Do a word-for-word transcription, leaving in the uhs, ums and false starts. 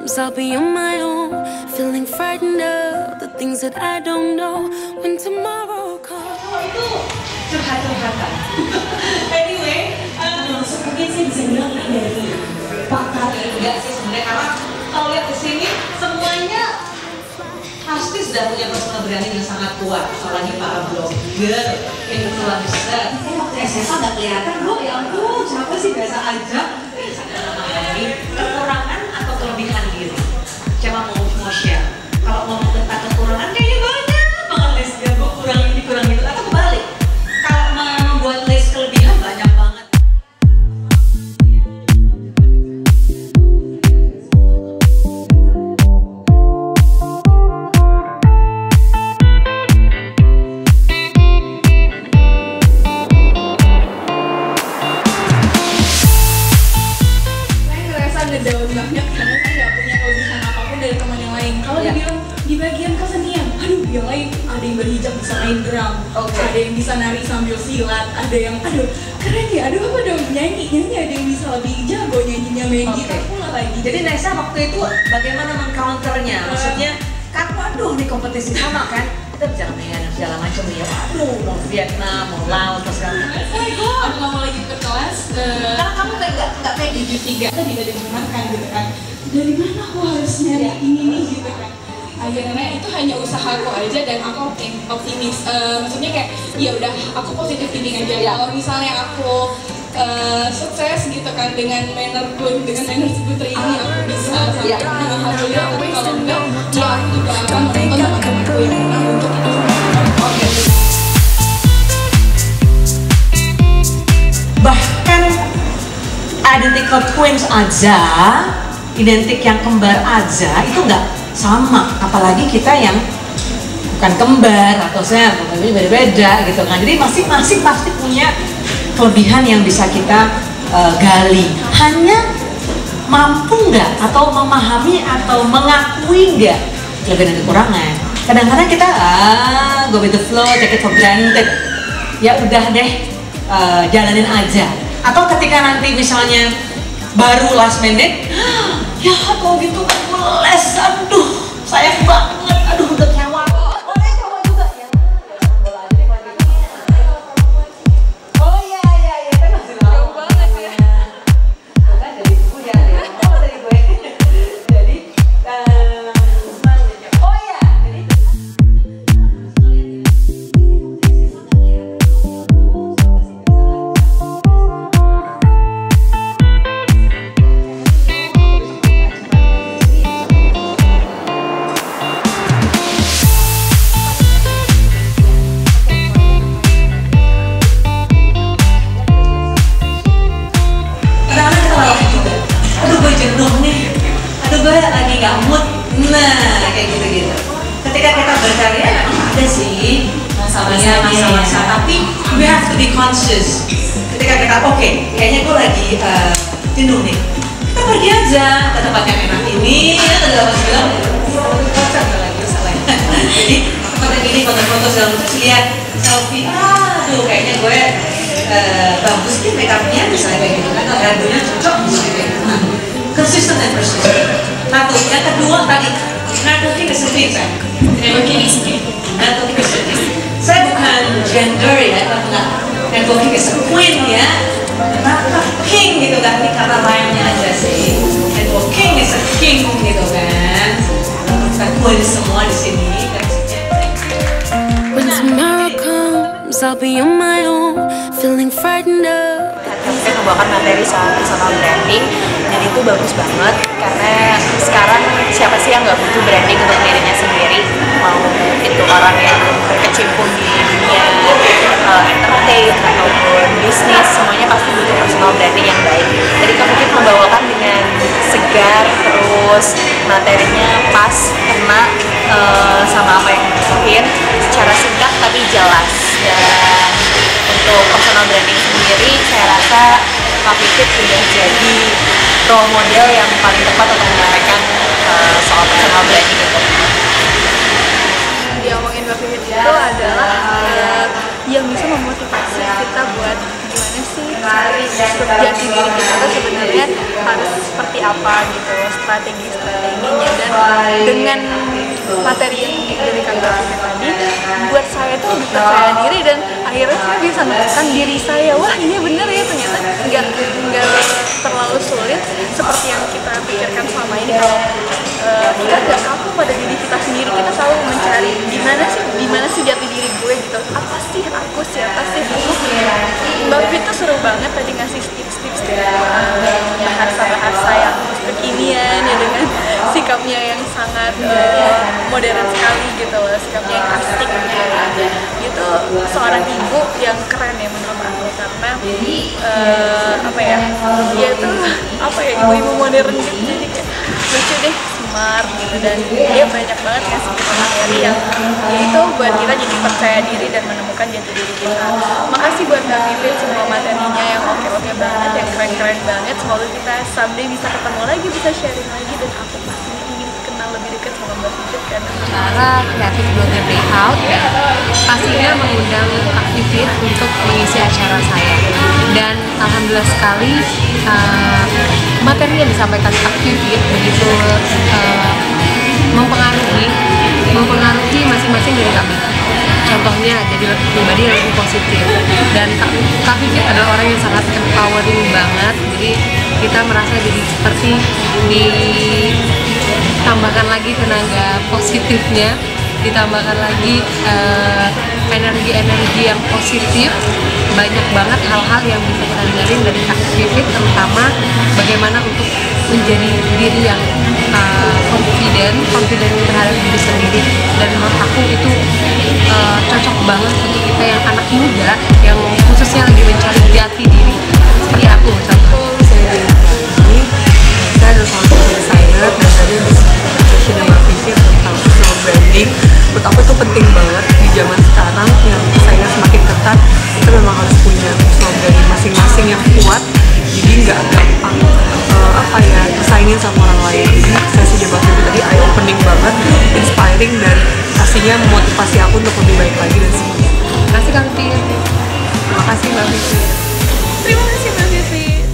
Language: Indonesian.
comes, I'll be on my own, feeling frightened of the things that I don't know when tomorrow comes. Oh, itu curhat-curhatan. Anyway, uh, mungkin sih bisa bilang ini dari pakar enggak sih sebenarnya, karena kalau lihat di sini semuanya pasti sudah punya personal branding yang sangat kuat, apalagi para blogger, influencer. Saya waktu S M A nggak kelihatan bro, ya ampun, siapa sih biasa aja. Kekurangan atau kelebihan diri? Coba mau mau share. Kalau ngomong tentang kekurangan kayaknya banyak banget listnya, gue kurang ini kurang itu, atau kebalik. Kalau membuat list kelebihan banyak banget. Ngedown banget karena saya nggak punya kelebihan apapun dari teman yang lain. Kalau ya. dibilang di bagian kesenian, aduh yang lain ada yang berhijab bisa main drum, okay. Ada yang bisa nari sambil silat, ada yang aduh keren ya, aduh apa dong nyanyi nyanyi ada yang bisa lebih jago nyanyinya main okay. Gitar pula lagi. Jadi Nessa waktu itu bagaimana mengcounternya? Maksudnya kan waduh nih kompetisi sama kan? Kita bicara dengan segala macam ya, waduh mau Vietnam, mau Laos, terus segala macam. Oh my god, aku nggak mau lagi ke kelas. Uh, Karena kamu kayak nggak nggak kayak di tiga tadi ada yang menangkan gitu kan. Dari mana aku harus nyari ini nih gitu kan. Akhirnya itu hanya usahaku aja dan aku optimis. Uh, maksudnya kayak ya udah aku positif thinking aja. Ya. Kalau misalnya aku uh, sukses gitu kan dengan mannerku, dengan manner putri ini aku bisa sampai ya. Alhamdulillah. Tapi kalau enggak, ya aku juga akan menonton teman-temanku yang pernah untuk itu. Oke. Bahkan identical twins aja, identik yang kembar aja itu nggak sama, apalagi kita yang bukan kembar atau saya bukan beda-beda gitu kan. Jadi masing-masing pasti punya kelebihan yang bisa kita uh, gali. Hanya mampu nggak atau memahami atau mengakui nggak kelebihan dan kekurangan. Kadang-kadang kita ah go with the flow, take it for granted. Ya udah deh, uh, jalanin aja. Atau ketika nanti misalnya baru last minute, ya kalau gitu aku les, aduh sayang banget, aduh udah kecewa. Boleh coba juga ya. Oh iya iya iya, kan masih jauh banget ya. Bukan dari buku ya, oh dari gue. Jadi, oh iya, jadi jenuh nih, aduh gue lagi gak mood, nah kayak gitu-gitu. Ketika kita berkarya memang ada sih masalahnya, masa-masa, tapi we have to be conscious. Ketika kita oke, okay, kayaknya gue lagi uh, jenuh nih, kita pergi aja ke tempat yang enak ini, atau apa segala macam lagi masalahnya. Jadi tempat yang ini foto-foto segala macam, lihat selfie, aduh kayaknya gue uh, bagus nih make upnya misalnya kayak gitu kan, lagunya cocok misalnya kayak gitu. Consistent and persistent. Satu, yang kedua tadi, networking is a thing, saya. Networking is a thing. Networking is a thing. Saya bukan gender ya, karena networking is a queen ya. Kenapa king gitu kan? Ini kata lainnya aja sih. Networking is a king gitu kan. Kita queen semua di sini. When tomorrow comes, I'll be on my own, feeling frightened of. Saya membawakan materi soal personal branding dan itu bagus banget karena sekarang siapa sih yang nggak butuh branding untuk dirinya sendiri, mau itu orang yang berkecimpung di dunia uh, entertain ataupun bisnis, semuanya pasti butuh personal branding yang baik. Jadi kami membawakan dengan segar, terus materinya pas, kena uh, sama apa yang dibutuhin secara singkat tapi jelas. Dan untuk personal branding sendiri, saya rasa Coffee Fit sudah jadi role model yang paling tepat untuk menyampaikan uh, soal personal branding itu. Diomongin Coffee Fit itu adalah uh, yang bisa memotivasi kita buat gimana sih cari jati diri kita tuh sebenarnya harus seperti apa gitu. strategi-strateginya, dan dengan materi yang dari Kak David tadi buat saya tuh lebih percaya diri, dan akhirnya saya bisa menemukan diri saya. Wah, ini bener ya, ternyata nggak nggak terlalu sulit seperti yang kita pikirkan selama ini. Kalau uh, kita nggak kaku pada diri kita sendiri, kita selalu mencari gimana sih gimana sih jati diri gue gitu, apa sih aku, siapa sih aku. Mbak Vivi tuh seru banget tadi ngasih tips-tips bahasa-bahasa yang kekinian ya, dengan sikapnya yang sangat uh, modern sekali gitu loh, sikapnya yang asik gitu. Itu seorang ibu yang keren ya menurut aku, karena uh, apa ya, dia tuh apa ya, ibu-ibu modern gitu, jadi kayak lucu deh, smart gitu, dan dia banyak banget ngasih kita materi yang itu buat kita jadi percaya diri dan menemukan jati diri kita. Makasih buat Mbak Vivit, semua materinya yang oke-oke banget, yang keren-keren banget. Semoga kita someday bisa ketemu lagi, bisa sharing lagi, dan aku pastinya ingin kenal lebih dekat sama Mbak Vivit kan. Cara Creative Blogger Breakout pastinya mengundang Kak Vivit untuk mengisi acara saya, dan alhamdulillah sekali uh, materi yang disampaikan Kak Vivit begitu uh, mempengaruhi mempengaruhi masing-masing dari kami. Contohnya jadi pribadi yang lebih positif, dan Kak, Kak Vivit adalah orang yang sangat empowering banget, jadi kita merasa jadi seperti ditambahkan lagi tenaga positifnya, ditambahkan lagi uh, energi-energi yang positif. Banyak banget hal-hal yang bisa kita dengerin dari Kak Vivit, terutama bagaimana untuk menjadi diri yang uh, confident, confident terhadap diri sendiri, dan menurut aku itu uh, cocok banget untuk kita yang anak muda, yang khususnya lagi mencari jati diri seperti aku. Contoh saya di sini, saya adalah salah satu desainer, dan tadi diskusi dengan Vivit tentang personal branding. Menurut aku itu penting banget di zaman sekarang yang desainer semakin ketat. Kita memang harus punya personal branding masing-masing yang kuat, jadi nggak gampang uh, apa ya bersaingin sama orang lain. Jadi saya sih Mbak Vivit tadi eye opening banget, inspiring, dan pastinya memotivasi aku untuk lebih baik lagi dan semuanya. Terima kasih Kak Vivit. Terima kasih Mbak Vivit. Terima kasih Mbak Vivi.